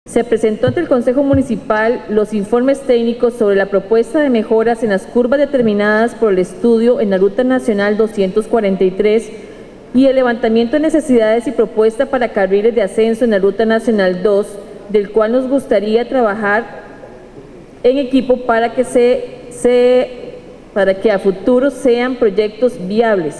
Se presentó ante el Consejo Municipal los informes técnicos sobre la propuesta de mejoras en las curvas determinadas por el estudio en la Ruta Nacional 243 y el levantamiento de necesidades y propuesta para carriles de ascenso en la Ruta Nacional 2, del cual nos gustaría trabajar en equipo para que a futuro sean proyectos viables.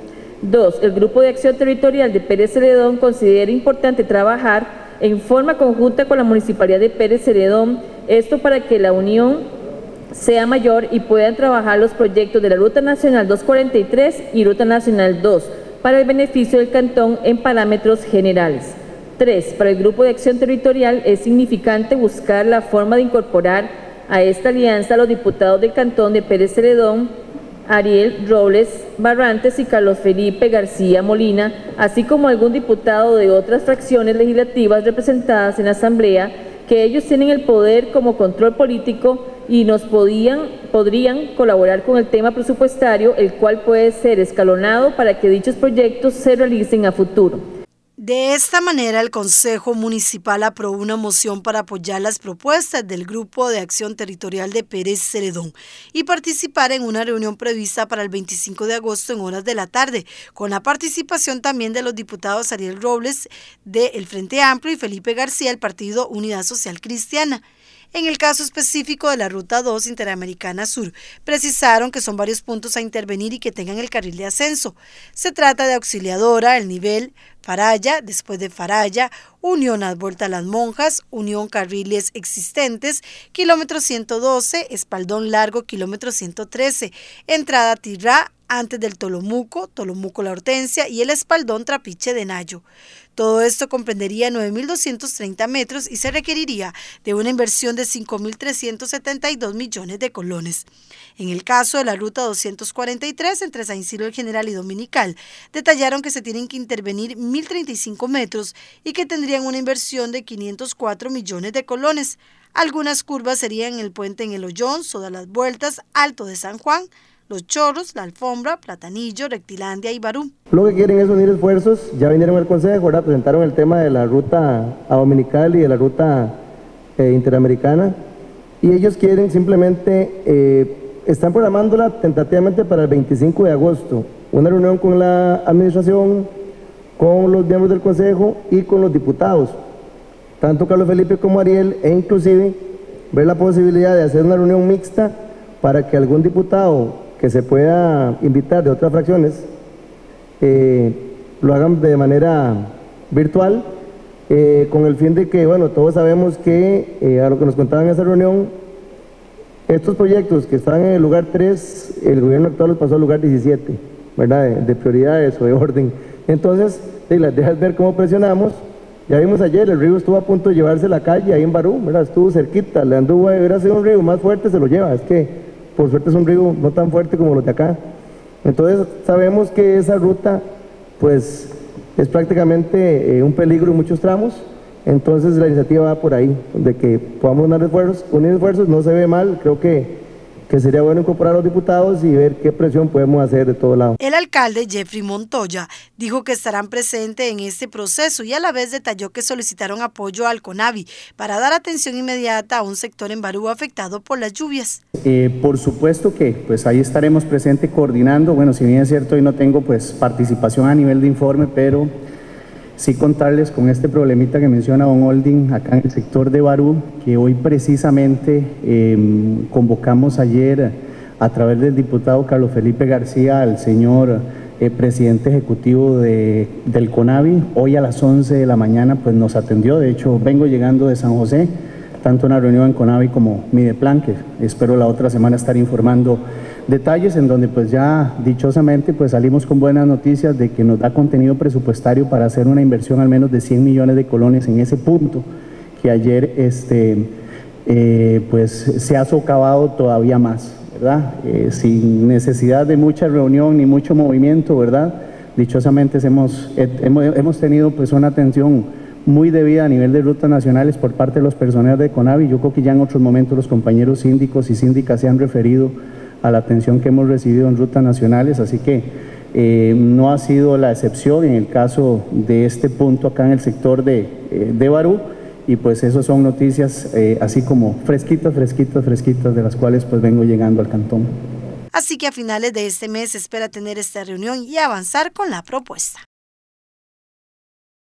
2. El Grupo de Acción Territorial de Pérez Celedón considera importante trabajar en forma conjunta con la Municipalidad de Pérez Celedón, esto para que la unión sea mayor y puedan trabajar los proyectos de la Ruta Nacional 243 y Ruta Nacional 2 para el beneficio del cantón en parámetros generales. 3. Para el Grupo de Acción Territorial es significante buscar la forma de incorporar a esta alianza a los diputados del cantón de Pérez Celedón, Ariel Robles Barrantes y Carlos Felipe García Molina, así como algún diputado de otras fracciones legislativas representadas en la Asamblea, que ellos tienen el poder como control político y nos podrían colaborar con el tema presupuestario, el cual puede ser escalonado para que dichos proyectos se realicen a futuro. De esta manera, el Consejo Municipal aprobó una moción para apoyar las propuestas del Grupo de Acción Territorial de Pérez Celedón y participar en una reunión prevista para el 25 de agosto en horas de la tarde, con la participación también de los diputados Ariel Robles del Frente Amplio y Felipe García del Partido Unidad Social Cristiana. En el caso específico de la Ruta 2 Interamericana Sur, precisaron que son varios puntos a intervenir y que tengan el carril de ascenso. Se trata de Auxiliadora, El Nivel, Faralla, después de Faralla, Unión Vuelta a las Monjas, Unión Carriles Existentes, kilómetro 112, Espaldón Largo, kilómetro 113, entrada Tirrá, antes del Tolomuco, Tolomuco La Hortensia y el Espaldón Trapiche de Nayo. Todo esto comprendería 9.230 metros y se requeriría de una inversión de 5.372 millones de colones. En el caso de la Ruta 243 entre San Isidro el General y Dominical, detallaron que se tienen que intervenir 1.035 metros y que tendrían una inversión de 504 millones de colones. Algunas curvas serían el puente en el Ollón, Soda Las Vueltas, Alto de San Juan, Los Chorros, La Alfombra, Platanillo, Rectilandia y Barú. Lo que quieren es unir esfuerzos. Ya vinieron al Consejo, ahora presentaron el tema de la ruta a Dominical y de la ruta interamericana, y ellos quieren simplemente, están programándola tentativamente para el 25 de agosto, una reunión con la administración, con los miembros del Consejo y con los diputados, tanto Carlos Felipe como Ariel, e inclusive ver la posibilidad de hacer una reunión mixta para que algún diputado que se pueda invitar de otras fracciones lo hagan de manera virtual, con el fin de que, bueno, todos sabemos que, a lo que nos contaban en esa reunión, estos proyectos que están en el lugar 3, el gobierno actual los pasó al lugar 17, ¿verdad? De prioridades o de orden. Entonces, las dejas ver cómo presionamos. Ya vimos ayer, el río estuvo a punto de llevarse la calle ahí en Barú, ¿verdad? Estuvo cerquita, le anduvo, hubiera sido un río más fuerte, se lo lleva. Es que, por suerte, es un río no tan fuerte como los de acá. Entonces, sabemos que esa ruta, pues, es prácticamente un peligro en muchos tramos. Entonces, la iniciativa va por ahí, de que podamos unir esfuerzos, no se ve mal. Creo que sería bueno incorporar a los diputados y ver qué presión podemos hacer de todo lado. El alcalde Jeffrey Montoya dijo que estarán presentes en este proceso y a la vez detalló que solicitaron apoyo al CONAVI para dar atención inmediata a un sector en Barú afectado por las lluvias. Por supuesto que pues ahí estaremos presentes coordinando. Bueno, si bien es cierto, hoy no tengo pues participación a nivel de informe, pero sí contarles con este problemita que menciona don Oldin acá en el sector de Barú, que hoy precisamente convocamos ayer a través del diputado Carlos Felipe García al señor presidente ejecutivo del CONAVI. Hoy a las 11 de la mañana pues nos atendió. De hecho, vengo llegando de San José, tanto una reunión en CONAVI como Mideplan, que espero la otra semana estar informando detalles, en donde pues ya dichosamente pues salimos con buenas noticias de que nos da contenido presupuestario para hacer una inversión al menos de 100 millones de colones en ese punto, que ayer pues se ha socavado todavía más, ¿verdad? Sin necesidad de mucha reunión ni mucho movimiento, ¿verdad? Dichosamente hemos tenido pues una atención muy debida a nivel de rutas nacionales por parte de los personeros de CONAVI. Yo creo que ya en otros momentos los compañeros síndicos y síndicas se han referido a la atención que hemos recibido en rutas nacionales, así que no ha sido la excepción en el caso de este punto acá en el sector de Barú, y pues eso son noticias así como fresquitas, de las cuales pues vengo llegando al cantón. Así que a finales de este mes se espera tener esta reunión y avanzar con la propuesta.